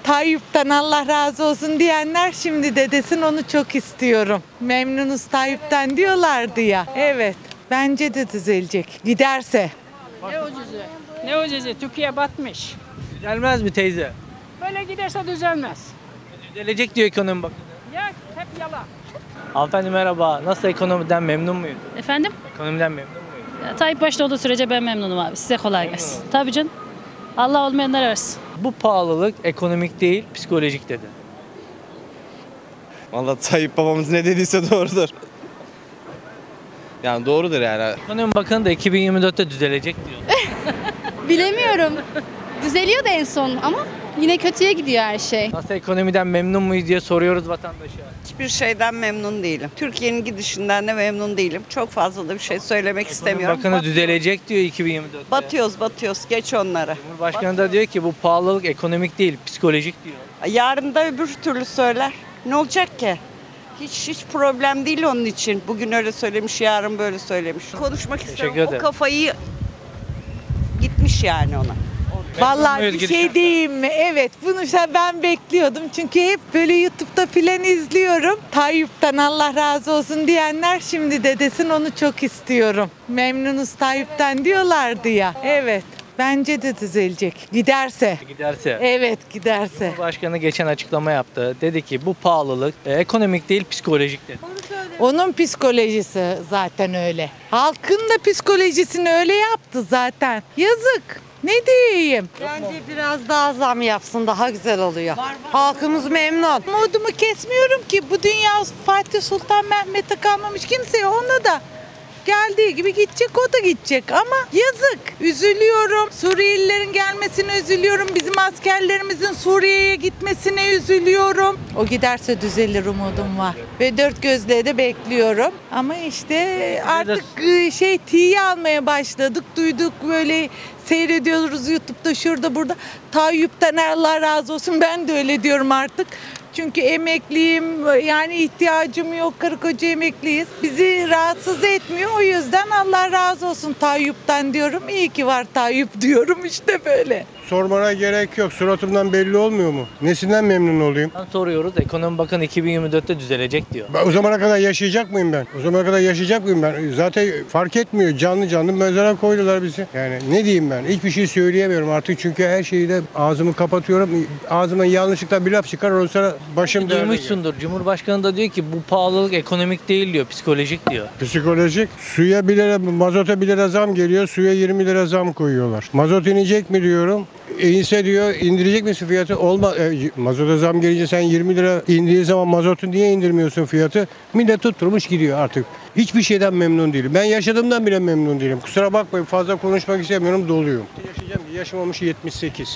Tayyip'ten Allah razı olsun diyenler şimdi de desin onu çok istiyorum. Memnunuz Tayyip'ten diyorlardı ya. Evet, bence de düzelecek. Giderse. Ne ucuzu? Ne ucuzu? Türkiye batmış. Düzelmez mi teyze? Böyle giderse düzelmez. Düzelecek diyor ekonomi bakanı. Ya hep yalan. Hanımefendi merhaba. Nasıl ekonomiden memnun muyuz? Efendim? Ekonomiden memnun muyuz? Ya, Tayyip başta olduğu sürece ben memnunum abi. Size kolay gelsin. Tabii canım. Allah olmayanlar versin. Bu pahalılık ekonomik değil, psikolojik dedi. Vallahi Tayyip babamız ne dediyse doğrudur. Yani doğrudur yani. Ekonomi bakanı da 2024'te düzelecek diyor. Bilemiyorum. Düzeliyor da en son ama yine kötüye gidiyor her şey. Nasıl ekonomiden memnun muyuz diye soruyoruz vatandaşa. Hiçbir şeyden memnun değilim. Türkiye'nin gidişinden de memnun değilim. Çok fazla da bir şey söylemek istemiyorum. Bakanı düzelecek diyor 2024'te. Batıyoruz. Geç onları. Cumhurbaşkanı da diyor ki bu pahalılık ekonomik değil, psikolojik diyor. Yarın da öbür türlü söyler. Ne olacak ki? Hiç problem değil onun için. Bugün öyle söylemiş, yarın böyle söylemiş. Konuşmak istiyorum. ederim. O kafayı gitmiş yani ona. Vallahi muyuz bir gidişattan? şey diyeyim mi? Evet, bunu ben bekliyordum. Çünkü hep böyle YouTube'da filan izliyorum. Tayyip'ten Allah razı olsun diyenler şimdi de desin onu çok istiyorum. Memnunuz Tayyip'ten diyorlardı ya. Evet, bence de düzelecek. Giderse. Giderse. Evet, giderse. Cumhurbaşkanı geçen açıklama yaptı. Dedi ki bu pahalılık ekonomik değil, psikolojik dedi. Onun psikolojisi zaten öyle. Halkın da psikolojisini öyle yaptı zaten. Yazık. Ne diyeyim? Bence biraz daha zam yapsın, daha güzel oluyor. Halkımız memnun. Umudumu kesmiyorum ki bu dünya Fatih Sultan Mehmet'e kalmamış kimseye, ona da geldiği gibi gidecek, o da gidecek ama yazık. Üzülüyorum. Suriyelilerin gelmesine üzülüyorum. Bizim askerlerimizin Suriye'ye gitmesine üzülüyorum. O giderse düzelir umudum var. Ve dört gözle de bekliyorum. Ama işte artık tiye almaya başladık. Duyduk böyle, seyrediyoruz YouTube'da, şurada burada. Tayyip'ten Allah razı olsun, ben de öyle diyorum artık. Çünkü emekliyim, yani ihtiyacım yok, karı koca emekliyiz. Bizi rahatsız etmiyor, o yüzden Allah razı olsun Tayyip'ten diyorum. İyi ki var Tayyip diyorum, işte böyle. Sormana gerek yok. Suratımdan belli olmuyor mu? Nesinden memnun olayım? Soruyoruz. Ekonomi Bakanı 2024'te düzelecek diyor. O zamana kadar yaşayacak mıyım ben? O zamana kadar yaşayacak mıyım ben? Zaten fark etmiyor. Canlı canlı mezara koydular bizi. Yani ne diyeyim ben? Hiçbir şey söyleyemiyorum artık çünkü her şeyi de ağzımı kapatıyorum. Ağzımdan yanlışlıkla bir laf çıkar, ondan sonra başım dönüyor. Duymuşsundur. Cumhurbaşkanı da diyor ki bu pahalılık ekonomik değil diyor, psikolojik diyor. Psikolojik. Suya 1 lira, mazota 1 lira zam geliyor. Suya 20 lira zam koyuyorlar. Mazot inecek mi diyorum. İnse diyor, indirecek misin fiyatı? Mazota zam gelince sen 20 lira indiği zaman mazotu niye indirmiyorsun fiyatı? Millet tutturmuş gidiyor artık. Hiçbir şeyden memnun değilim. Ben yaşadığımdan bile memnun değilim. Kusura bakmayın, fazla konuşmak istemiyorum, doluyum. Yaşamamış 78.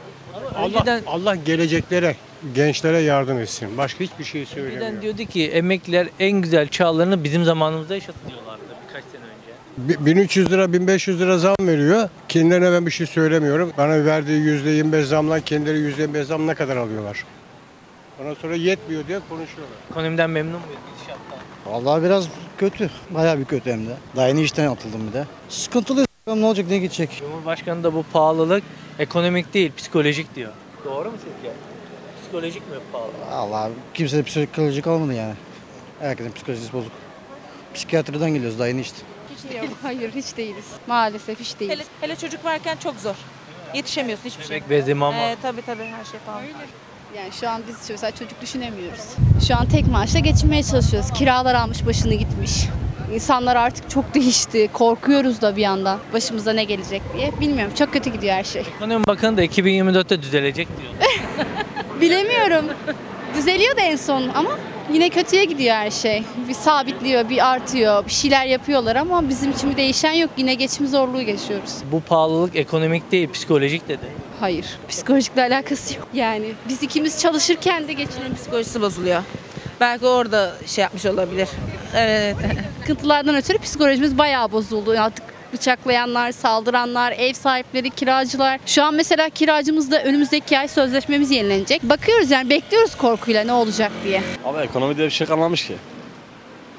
Allah geleceklere, gençlere yardım etsin. Başka hiçbir şey söylemiyorum. Önceden diyordu ki emekliler en güzel çağlarını bizim zamanımızda yaşadı diyorlardı birkaç sene önce. 1300 lira, 1500 lira zam veriyor. Kendilerine ben bir şey söylemiyorum. Bana verdiği %25 zamla kendileri %25 zam ne kadar alıyorlar? Ondan sonra yetmiyor diye konuşuyorlar. Ekonomiden memnun muyuz gidişattan? Vallahi biraz kötü. Bayağı bir kötü hem de. Daha yeni işten atıldım bir de. Sıkıntılı. Ne olacak, ne gidecek? Cumhurbaşkanı da bu pahalılık ekonomik değil, psikolojik diyor. Doğru mu sizce? Psikolojik mi pahalı? Allah, kimse de psikolojik olmadı yani. Herkesin psikolojisi bozuk. Psikiyatriden geliyoruz, daha yeni işte. Hiç yok. Hayır, hiç değiliz. Maalesef hiç değiliz. Hele çocuk varken çok zor. Yetişemiyorsun hiçbir şey. Bebek bezi, mama. Tabii her şey pahalı. Yani şu an biz mesela çocuk düşünemiyoruz. Şu an tek maaşla geçinmeye çalışıyoruz. Kiralar almış başını gitmiş. İnsanlar artık çok değişti. Korkuyoruz da bir yandan. Başımıza ne gelecek diye. Bilmiyorum. Çok kötü gidiyor her şey. Ekonomi Bakanı da 2024'te düzelecek diyor. Bilemiyorum. Düzeliyor da en son ama yine kötüye gidiyor her şey. Bir sabitliyor, bir artıyor. Bir şeyler yapıyorlar ama bizim için bir değişen yok. Yine geçim zorluğu yaşıyoruz. Bu pahalılık ekonomik değil, psikolojik dedi. Hayır. Psikolojikle alakası yok. Yani biz ikimiz çalışırken de geçinelim. Psikolojisi bozuluyor. Belki orada şey yapmış olabilir. Evet. Sıkıntılardan ötürü psikolojimiz bayağı bozuldu. Artık bıçaklayanlar, saldıranlar, ev sahipleri, kiracılar. Şu an mesela kiracımızda önümüzdeki ay sözleşmemiz yenilenecek. Bakıyoruz yani, bekliyoruz korkuyla ne olacak diye. Ama ekonomi diye bir şey kalmamış ki.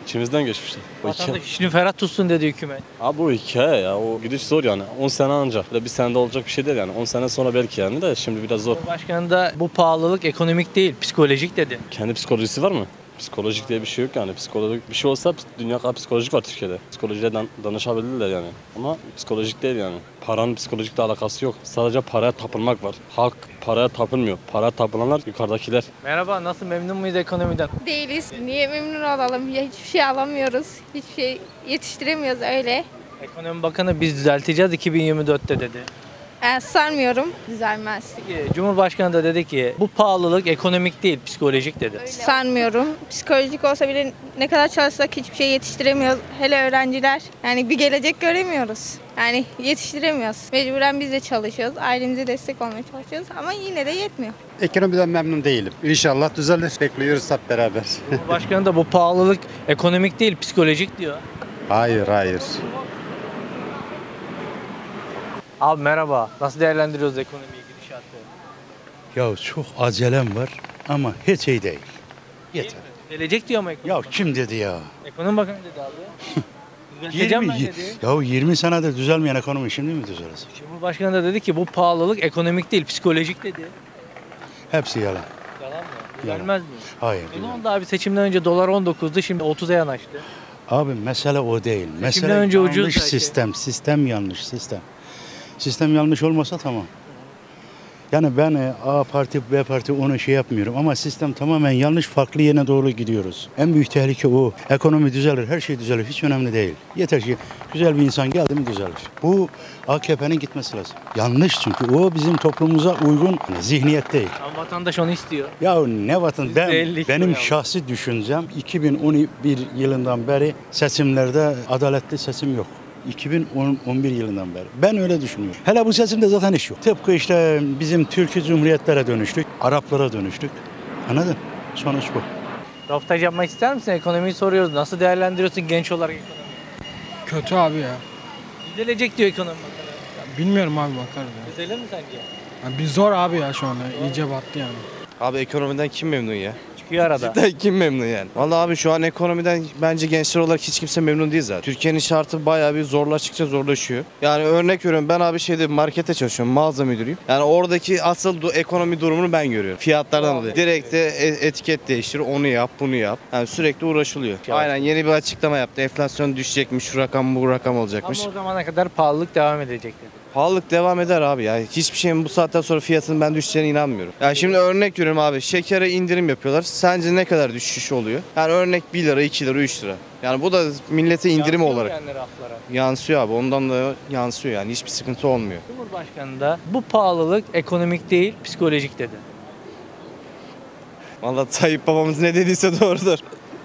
İçimizden geçmişti. Vatandaş işini ferah tutsun dedi hükümet. Abi bu hikaye ya. O gidiş zor yani. 10 sene ancak. Bir senede olacak bir şey değil yani. 10 sene sonra belki yani de şimdi biraz zor. Başkan da bu pahalılık ekonomik değil, psikolojik dedi. Kendi psikolojisi var mı? Psikolojik diye bir şey yok yani. Psikolojik bir şey olsa dünya kadar psikolojik var Türkiye'de. Psikolojiyle danışabilirler yani. Ama psikolojik değil yani. Paranın psikolojikle alakası yok. Sadece paraya tapınmak var. Halk paraya tapınmıyor. Paraya tapılanlar yukarıdakiler. Merhaba, nasıl, memnun muyuz ekonomiden? Değiliz. Niye memnun olalım? Ya hiçbir şey alamıyoruz. Hiçbir şey yetiştiremiyoruz öyle. Ekonomi Bakanı biz düzelteceğiz 2024'te dedi. Sanmıyorum. Düzelmez. Peki, Cumhurbaşkanı da dedi ki bu pahalılık ekonomik değil, psikolojik dedi. Sanmıyorum. Psikolojik olsa bile ne kadar çalışsak hiçbir şey yetiştiremiyoruz. Hele öğrenciler. Yani bir gelecek göremiyoruz. Yani yetiştiremiyoruz. Mecburen biz de çalışıyoruz. Ailemize destek olmaya çalışıyoruz ama yine de yetmiyor. Ekonomiden memnun değilim. İnşallah düzelir. Bekliyoruz hep beraber. Cumhurbaşkanı da bu pahalılık ekonomik değil, psikolojik diyor. Hayır. Abi merhaba, nasıl değerlendiriyoruz ekonomiyi, gidişatı? Ya çok acelem var ama hiç iyi değil. Yeter. Gelecek diyor ama ekonomi. Ya kim dedi ya? Ekonomi Bakanı dedi abi. Düzelteceğim ben dedi. 20 senedir düzelmeyen ekonomi şimdi mi düzelecek? Cumhurbaşkanı da dedi ki bu pahalılık ekonomik değil, psikolojik dedi. Hepsi yalan. Yalan mı? Düzelmez mi? Hayır. Ne oldu abi, seçimden önce dolar 19'du, şimdi 30'a yanaştı. Abi mesele o değil. Mesele önce yanlış ucuz sistem. Sistem yanlış sistem. Sistem yanlış olmasa tamam. Yani ben A parti, B parti onu şey yapmıyorum ama sistem tamamen yanlış, farklı yerine doğru gidiyoruz. En büyük tehlike o. Ekonomi düzelir, her şey düzelir. Hiç önemli değil. Yeter ki güzel bir insan geldi mi düzelir. Bu AKP'nin gitmesi lazım. Yanlış çünkü o bizim toplumumuza uygun zihniyet değil. Ama vatandaş onu istiyor. Ya ne vatan? Benim şahsi düşüncem 2011 yılından beri seçimlerde adaletli seçim yok. 2011 yılından beri. Ben öyle düşünüyorum. Hele bu seçimde zaten iş yok. Tıpkı işte bizim Türkiye Cumhuriyetlere dönüştük, Araplara dönüştük. Anladın? Sonuç bu. Röportaj yapmak ister misin? Ekonomiyi soruyoruz. Nasıl değerlendiriyorsun genç olarak ekonomiyi? Kötü abi ya. Düzelecek diyor ekonomi bakanı. Bilmiyorum abi, bakarız ya. Düzelir mi sence? Yani bir zor abi ya şu anda. İyice battı yani. Abi ekonomiden kim memnun ya? Çıkıyor arada. Cidden kim memnun yani? Vallahi abi şu an ekonomiden bence gençler olarak hiç kimse memnun değil zaten. Türkiye'nin şartı bayağı bir zorlaştıkça zorlaşıyor. Yani örnek veriyorum, ben abi markete çalışıyorum, mağaza müdürüyüm. Yani oradaki asıl ekonomi durumunu ben görüyorum. Fiyatlardan dolayı. Direkt de etiket değiştir, onu yap, bunu yap. Yani sürekli uğraşılıyor. Aynen, yeni bir açıklama yaptı. Enflasyon düşecekmiş, şu rakam bu rakam olacakmış. Ama o zamana kadar pahalılık devam edecek dedi. Pahalılık devam eder abi ya. Hiçbir şeyin bu saatten sonra fiyatının ben düşeceğine inanmıyorum. Yani şimdi örnek veriyorum abi. Şekere indirim yapıyorlar. Sence ne kadar düşüş oluyor? Yani örnek 1 lira, 2 lira, 3 lira. Yani bu da millete indirim olarak. Yani raflara. Yansıyor abi. Ondan da yansıyor yani. Hiçbir sıkıntı olmuyor. Cumhurbaşkanı da bu pahalılık ekonomik değil, psikolojik dedi. Vallahi Tayyip babamız ne dediyse doğrudur.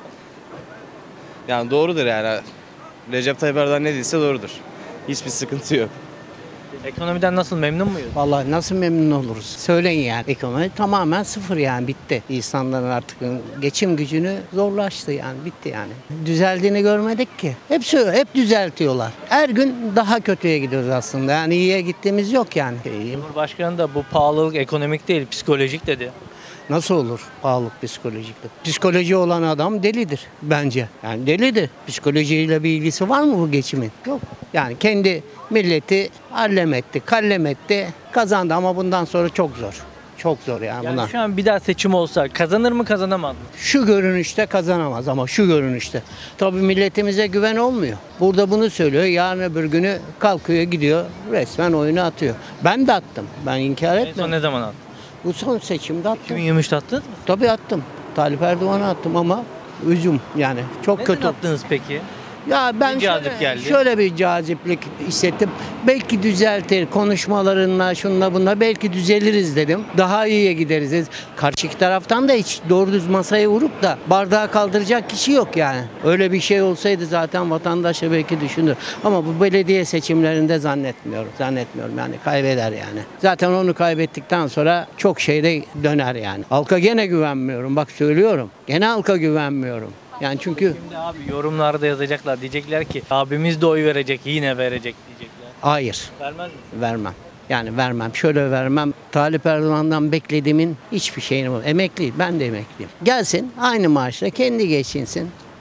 Yani doğrudur yani. Recep Tayyip Erdoğan ne dediyse doğrudur. Hiçbir sıkıntı yok. Ekonomiden nasıl, memnun muyuz? Vallahi nasıl memnun oluruz? Söyleyin yani. Ekonomi tamamen sıfır yani, bitti. İnsanların artık geçim gücünü zorlaştı yani, bitti yani. Düzeldiğini görmedik ki. Hep düzeltiyorlar. Her gün daha kötüye gidiyoruz aslında. Yani iyiye gittiğimiz yok yani. Cumhurbaşkanı da bu pahalılık ekonomik değil, psikolojik dedi. Nasıl olur pahalılık psikolojiktir? Psikoloji olan adam delidir bence. Yani delidir. Psikolojiyle bir ilgisi var mı bu geçimin? Yok. Yani kendi milleti allem etti, kallem etti, kazandı ama bundan sonra çok zor. Çok zor yani bunlar. Şu an bir daha seçim olsa kazanır mı, kazanamaz mı? Şu görünüşte kazanamaz ama şu görünüşte. Tabii milletimize güven olmuyor. Burada bunu söylüyor. Yarın öbür günü kalkıyor, gidiyor, resmen oyunu atıyor. Ben de attım. Ben inkar etmem. En son ne zaman attın? Bu son seçimde attım. 2023'te attınız mı? Tabii attım. Talip Erdoğan'a attım ama üzüm yani çok Neden kötü. attınız peki? Ya ben şöyle bir caziplik hissettim. Belki düzeltir, konuşmalarınla şunla bunla belki düzeliriz dedim. Daha iyiye gideriz. Karşıki taraftan da hiç doğru düz masaya vurup da bardağı kaldıracak kişi yok yani. Öyle bir şey olsaydı zaten vatandaş da belki düşünür. Ama bu belediye seçimlerinde zannetmiyorum yani, kaybeder yani. Zaten onu kaybettikten sonra çok şeyde döner yani. Halka gene güvenmiyorum, bak söylüyorum. Gene halka güvenmiyorum. Yani çünkü Şimdi abi yorumlarda yazacaklar, diyecekler ki abimiz de oy verecek, yine verecek diyecekler. hayır, Vermez mi? vermem. Yani vermem. Şöyle vermem. Talip Erdoğan'dan beklediğimin hiçbir şeyini var. Emekli, ben de emekliyim. Gelsin aynı maaşla kendi geçinsin.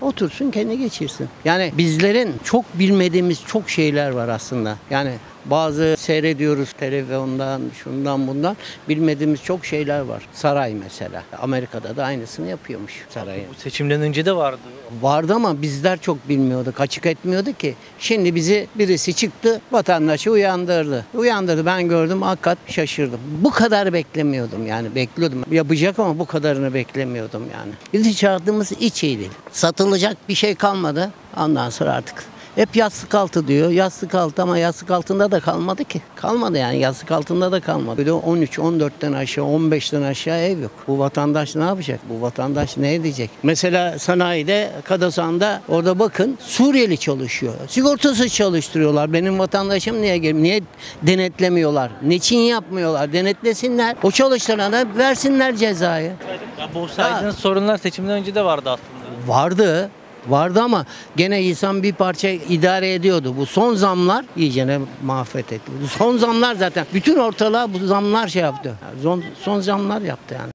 Otursun kendi geçirsin. Yani bizlerin çok bilmediğimiz çok şeyler var aslında. Yani bazı seyrediyoruz televizyondan, şundan bundan bilmediğimiz çok şeyler var. Saray mesela. Amerika'da da aynısını yapıyormuş sarayı. Bu seçimden önce de vardı. Vardı ama bizler çok bilmiyorduk, açık etmiyorduk ki. Şimdi birisi çıktı, vatandaşı uyandırdı. Uyandırdı, ben gördüm, hakikat şaşırdım. Bu kadar beklemiyordum yani, bekliyordum. Yapacak ama bu kadarını beklemiyordum yani. Gidişatımız hiç iyi değil. Satılacak bir şey kalmadı. Ondan sonra artık hep yastık altı diyor. Yastık altı ama yastık altında da kalmadı ki. Kalmadı yani, yastık altında da kalmadı. Böyle 13, 14'ten aşağı, 15'ten aşağı ev yok. Bu vatandaş ne yapacak? Bu vatandaş ne edecek? Mesela sanayide, Kadasan'da orada bakın Suriyeli çalışıyor. Sigortasız çalıştırıyorlar. Benim vatandaşım niye gelmiyor? Niye denetlemiyorlar? Niçin yapmıyorlar? Denetlesinler. O çalıştırana versinler cezayı. Ya bu saydığınız sorunlar seçimden önce de vardı aslında. Vardı ama gene insan bir parça idare ediyordu. Bu son zamlar iyicene mahvetti. Bu son zamlar zaten bütün ortalığa bu zamlar şey yaptı. Son zamlar yaptı yani.